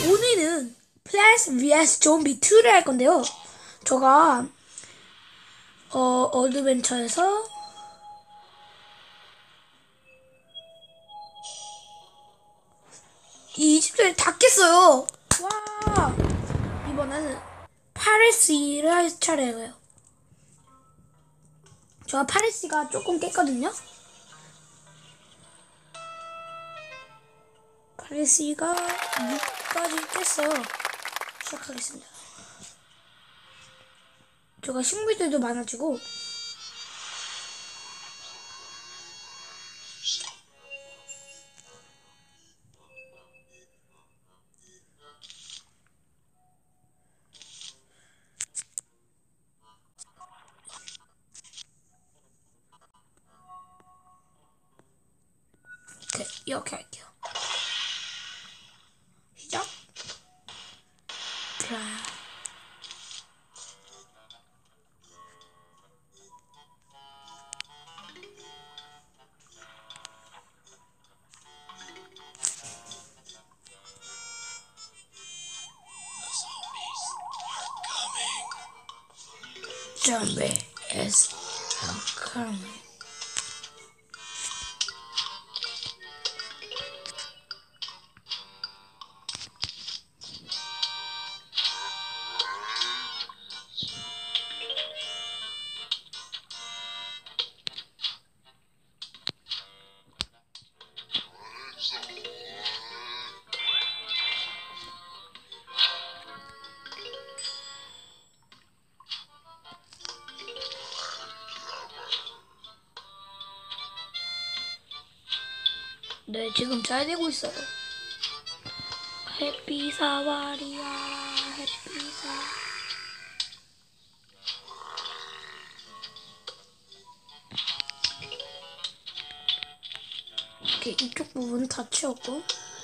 오늘은 플랜트 vs 좀비 2를 할 건데요. 제가 어드벤처에서 이 20점을 다 깼어요. 와, 이번에는 파레시를 할 차례예요. 제가 파레시가 조금 깼거든요. 파레시가 6까지 깼어요. 시작하겠습니다. 제가 식물들도 많아지고 이렇게 할게요. 시작. Zombie is coming. 네, 지금 잘 되고 있어요. 햇빛사와리야, 햇빛사. 이렇게 이쪽 부분 다 채웠고.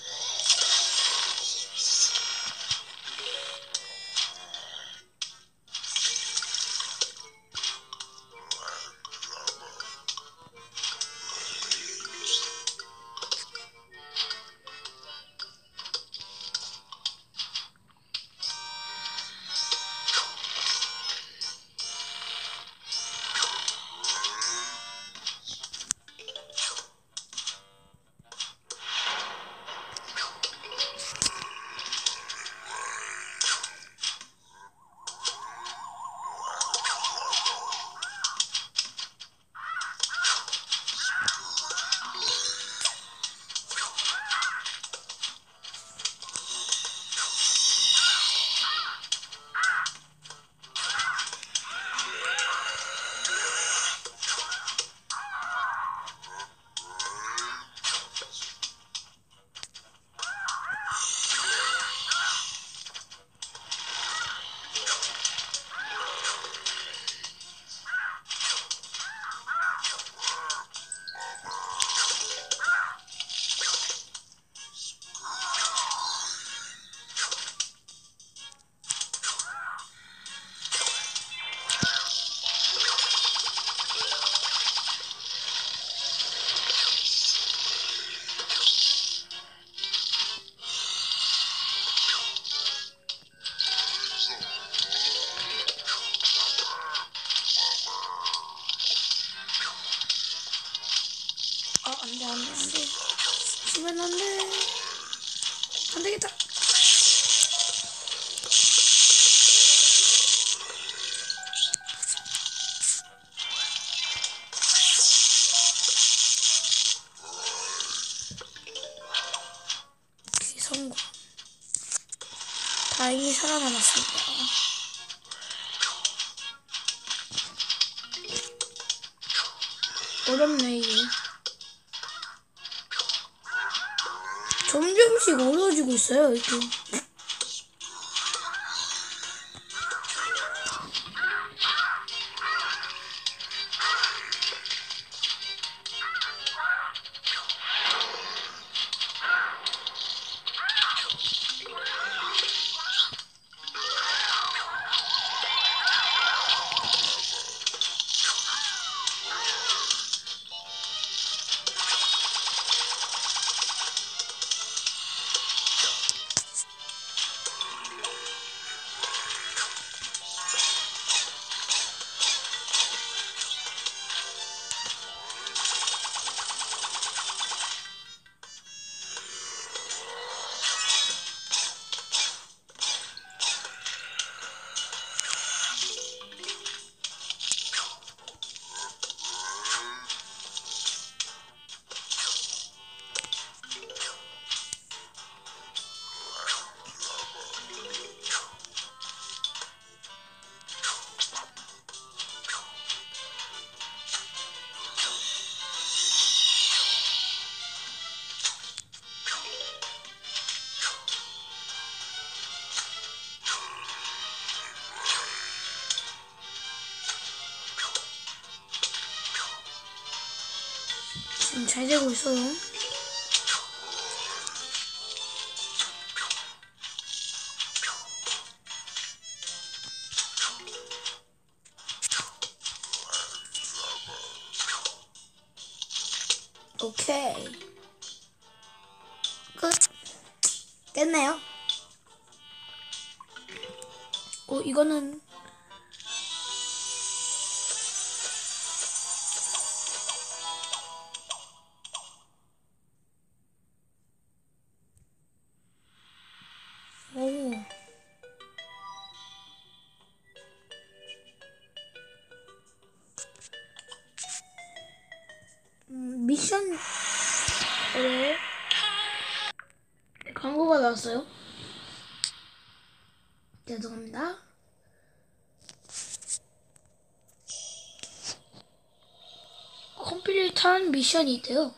안돼. 죽으면 안돼. 안되겠다. 성공. 다행히 살아남았습니다. 어렵네 이게. 점점씩 어려워지고 있어요 이게. 지금 잘 되고 있어요. 오케이. 끝. 됐네요. 이거는 오. 미션 광고가 나왔어요. 죄송합니다. 컴플릿한 미션이 있대요.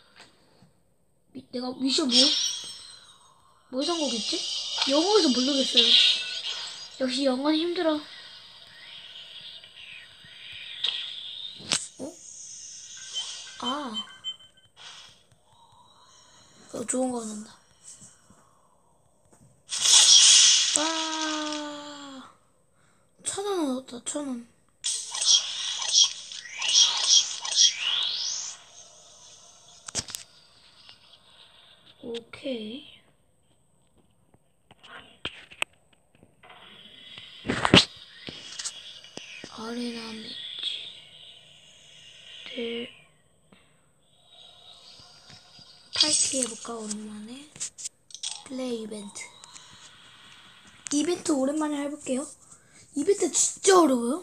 내가 미션 뭘 선곡했지? 영어에서 모르겠어요. 역시 영어는 힘들어. 아, 좋은 거 난다. 와, 1,000원 얻었다. 1,000원. 오케이. 아레나 매치. 파이팅 해볼까, 오랜만에. 플레이 이벤트. 이벤트 오랜만에 해볼게요. 이벤트 진짜 어려워요.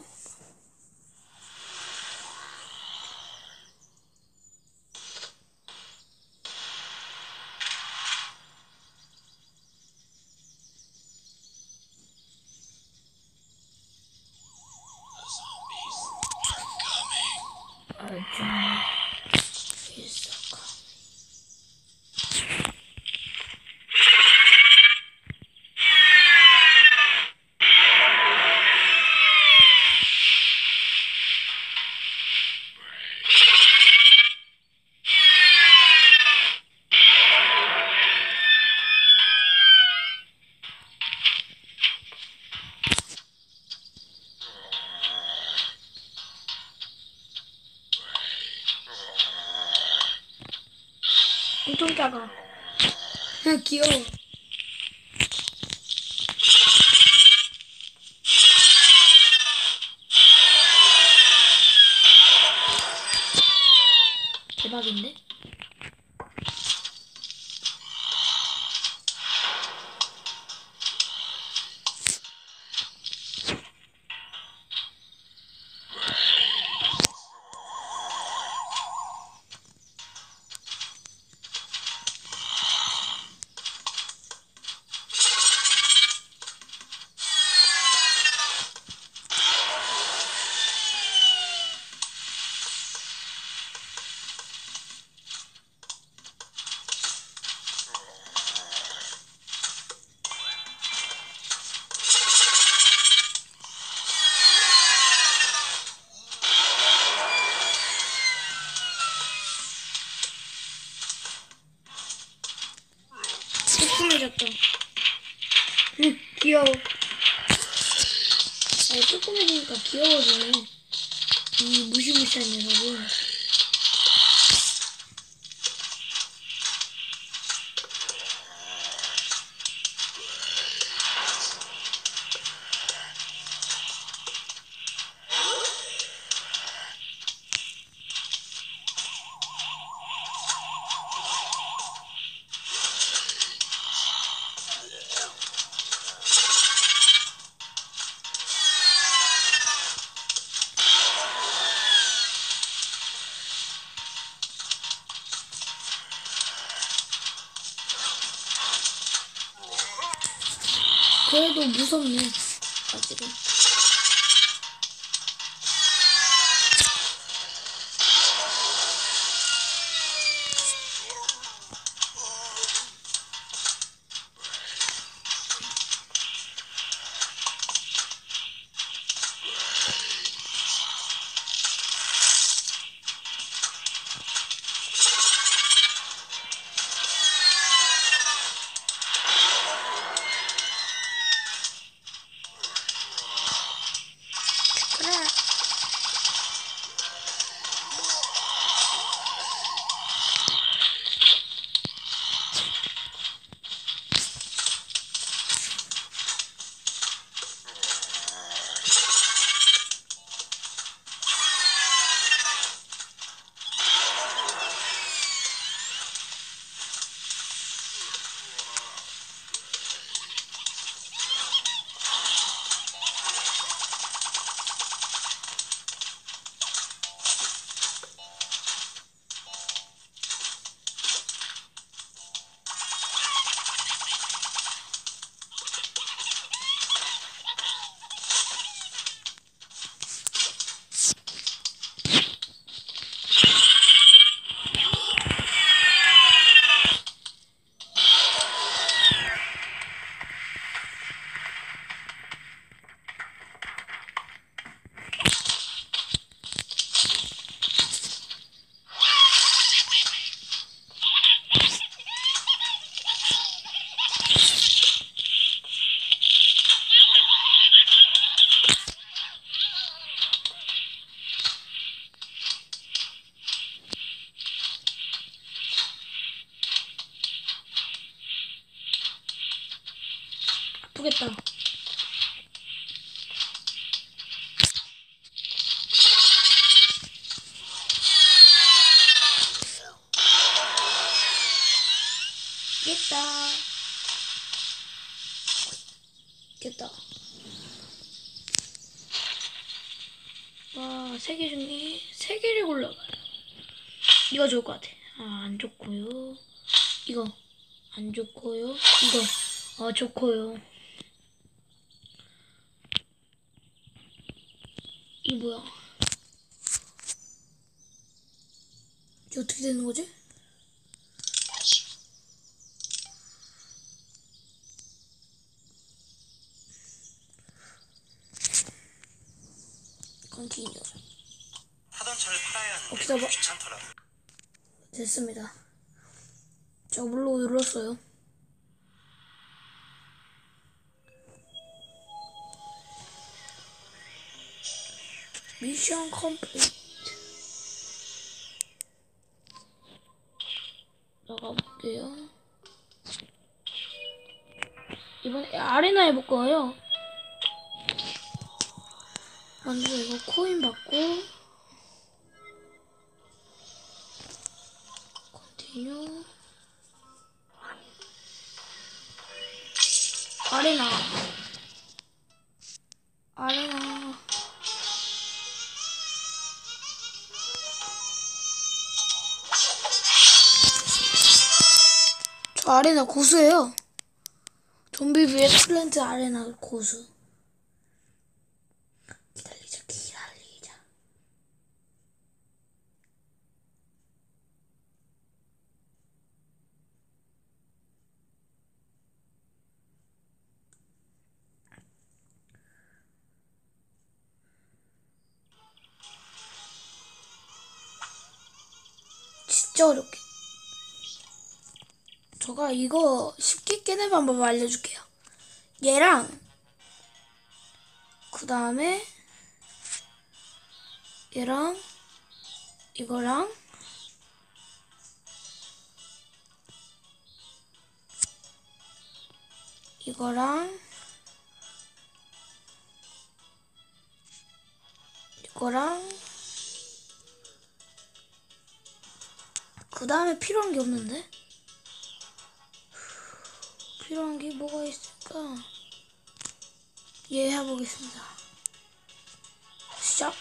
엄청 작아. 귀여워. 대박인데? 조그매졌다. 귀여워. 조그매지니까 귀여워지네. 이 무시무시한 녀석은. 그래도 무섭네, 아직은. 아프겠다. 됐다. 됐다. 와, 3개 중에 3개를 골라봐요. 이거 좋을 것 같아. 아, 안 좋고요. 이거 안 좋고요. 이거 좋고요. 이 뭐야? 이게 어떻게 되는 거지? 컨티뉴. 하던 차를 팔아야 하는데 기다려봐. 귀찮더라고. 됐습니다. 저 물로 눌렀어요. 미션 컴플리트. 나가볼게요. 이번에 아레나 해볼 거예요. 먼저 이거 코인 받고 컨티뉴. 아레나. 저 아레나 고수예요. 좀비 vs 플랜트 아레나 고수. 기다리자. 진짜 어렵게. 제가 이거 쉽게 깨는 방법 알려줄게요. 얘랑 그 다음에 얘랑 이거랑 이거랑 그 다음에 필요한 게 없는데? 필요한 게 뭐가 있을까? 예, 해보겠습니다. 시작.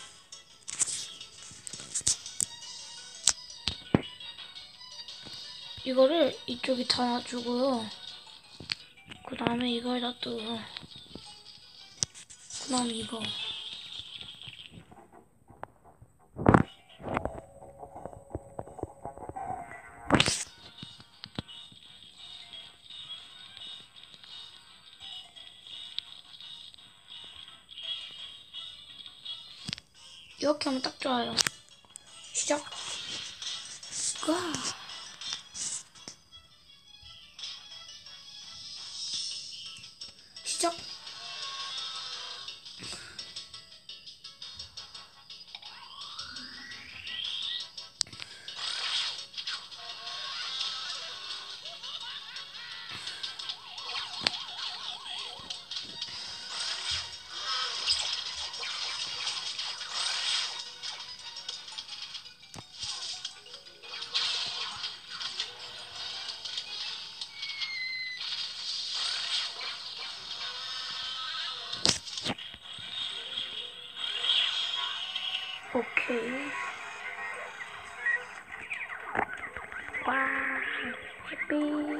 이거를 이쪽에 다 놔주고요. 그 다음에 이거에다 또, 그 다음에 이거. 이렇게 하면 딱 좋아요. 시작. 와. 시작. 오케이. 와, 해피.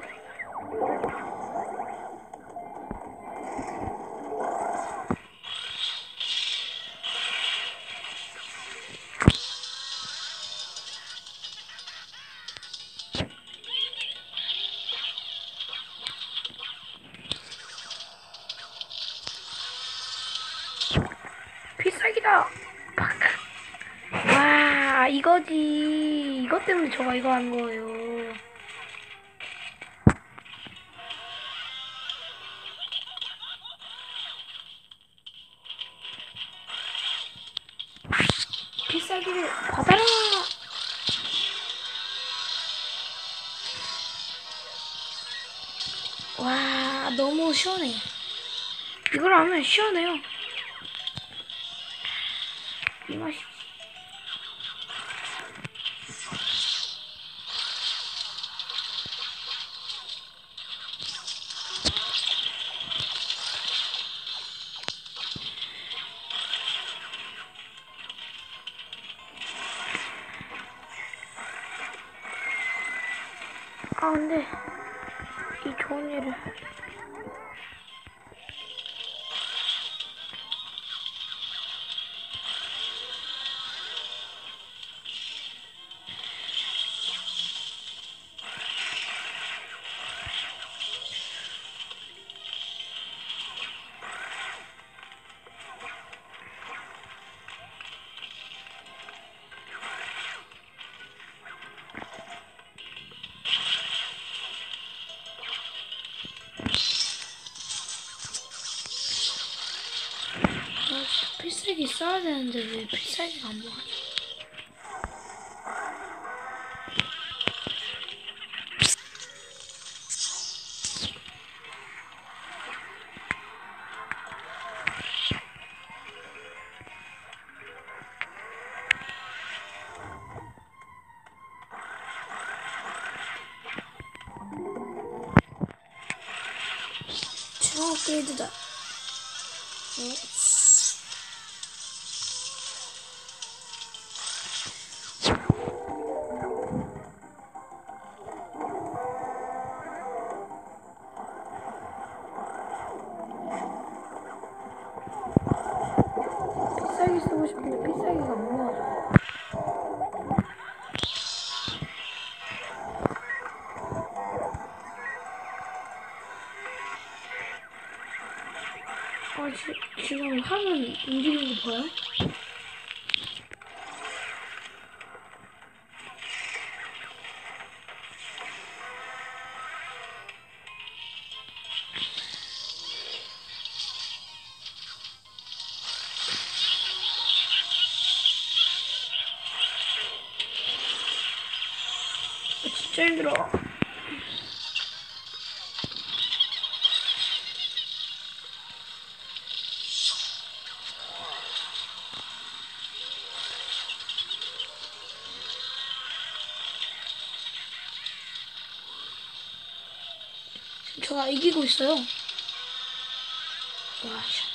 필살기다. 팍. 와, 이거지. 이것 때문에 저가 이거 한 거예요. 필살기를 받아라. 와, 아, 너무 시원해. 이걸 하면 시원해요. 이 맛이. 아, 근데 이 좋은 일을. 아, 필살기 써야 되는데 왜 필살기가 안 모아져? 최종 업그레이드다. 필살기 쓰고 싶은데 필살기가 안 모아져. 아, 지금 화면 움직이는 거 보여요? 진짜 힘들어. 저 이기고 있어요. 와, 씨.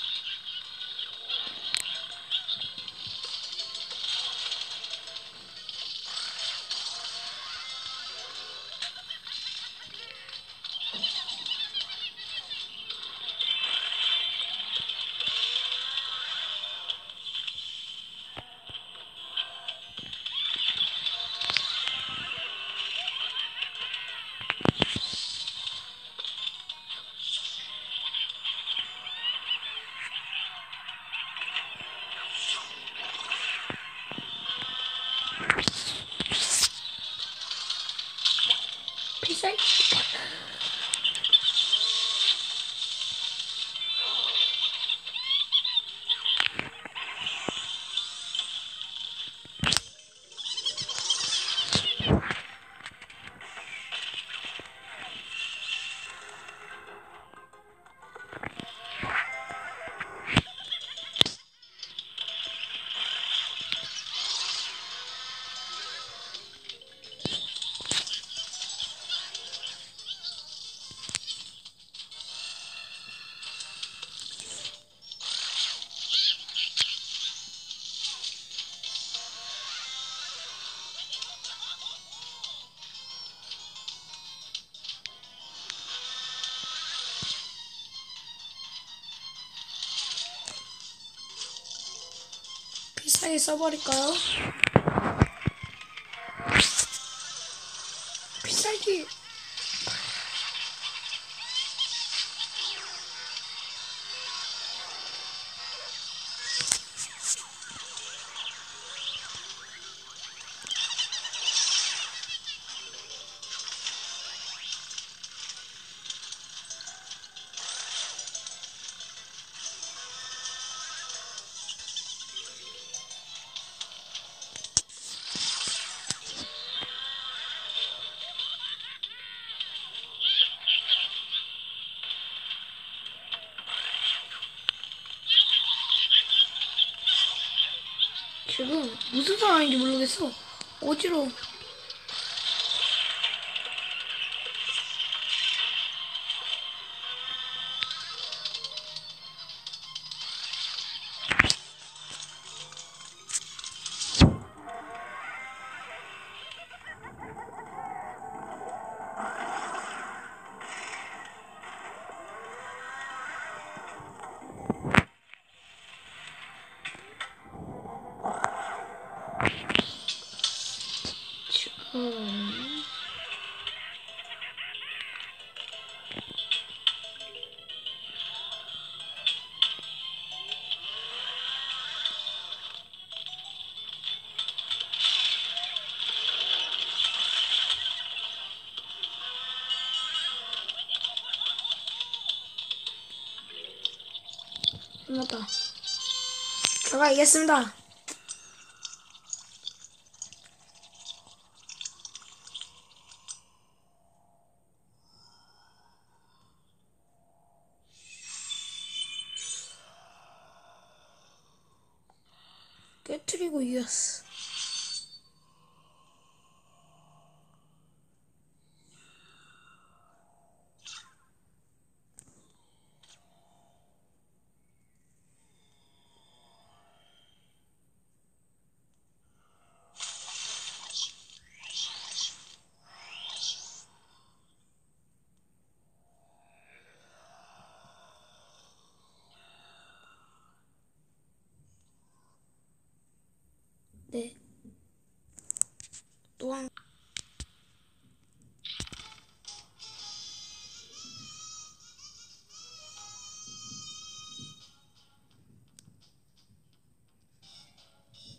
필살기. 필살기 써버릴까요? 필살기. 지금 무슨 상황인지 모르겠어. 어지러워. 지금 끝났다. 제가 이겼습니다. 깨트리고 이겼어. 네. 또한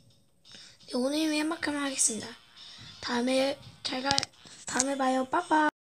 네, 오늘 이만큼 하겠습니다. 다음에 다음에 봐요. 빠빠.